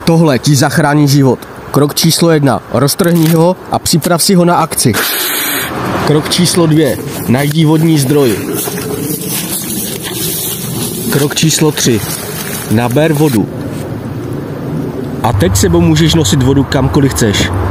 Tohle ti zachrání život. Krok číslo 1. Roztrhni ho a připrav si ho na akci. Krok číslo 2. Najdi vodní zdroj. Krok číslo 3. Naber vodu. A teď sebou můžeš nosit vodu kamkoliv chceš.